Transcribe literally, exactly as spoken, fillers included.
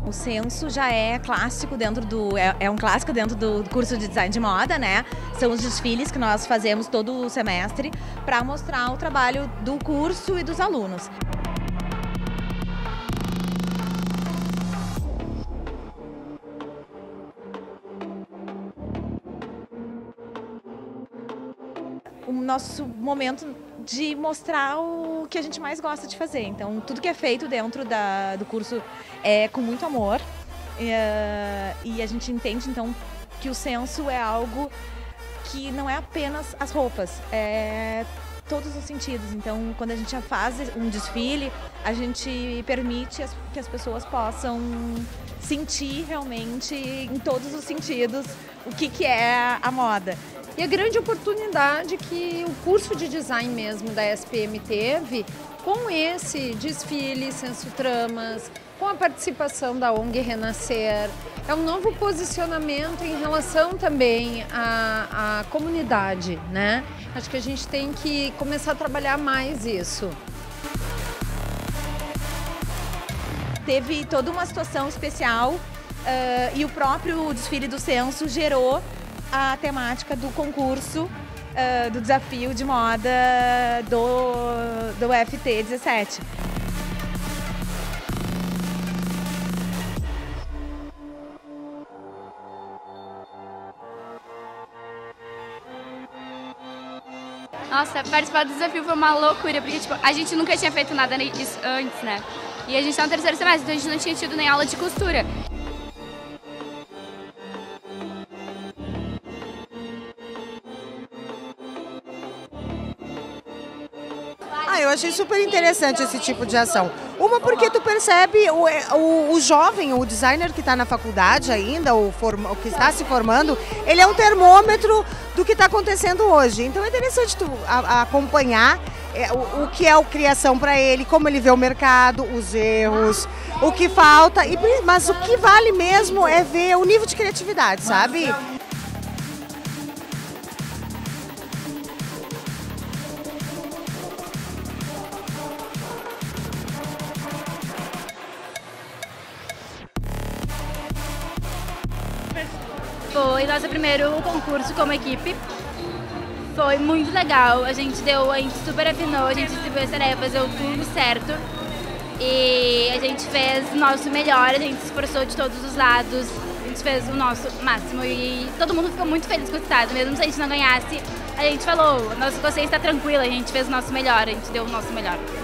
O Senso já é clássico dentro do é, é um clássico dentro do curso de design de moda, né? São os desfiles que nós fazemos todo o semestre para mostrar o trabalho do curso e dos alunos. O nosso momento de mostrar o que a gente mais gosta de fazer. Então, tudo que é feito dentro da, do curso é com muito amor. É, e a gente entende, então, que o Senso é algo que não é apenas as roupas, é todos os sentidos. Então, quando a gente faz um desfile, a gente permite que as pessoas possam sentir realmente, em todos os sentidos, o que, que é a moda. E a grande oportunidade que o curso de design mesmo da S P M teve com esse desfile Senso Tramas, com a participação da O N G Renascer, é um novo posicionamento em relação também à, à comunidade, né? Acho que a gente tem que começar a trabalhar mais isso. Teve toda uma situação especial uh, e o próprio desfile do Senso gerou a temática do concurso, uh, do desafio de moda do, do U F T dezessete. Nossa, participar do desafio foi uma loucura, porque tipo, a gente nunca tinha feito nada disso antes, né? E a gente tá no terceiro semestre, então a gente não tinha tido nem aula de costura. Ah, eu achei super interessante esse tipo de ação. Uma porque tu percebe o, o, o jovem, o designer que está na faculdade ainda, o, forma, o que está se formando, ele é um termômetro do que está acontecendo hoje. Então é interessante tu a, a acompanhar é, o, o que é a criação para ele, como ele vê o mercado, os erros, o que falta. E, mas o que vale mesmo é ver o nível de criatividade, sabe? Foi nosso primeiro concurso como equipe. Foi muito legal. A gente deu, a gente super afinou, a gente distribuiu as tarefas, deu tudo certo. E a gente fez o nosso melhor, a gente se esforçou de todos os lados, a gente fez o nosso máximo e todo mundo ficou muito feliz com o resultado. Mesmo se a gente não ganhasse, a gente falou, nossa consciência está tranquila, a gente fez o nosso melhor, a gente deu o nosso melhor.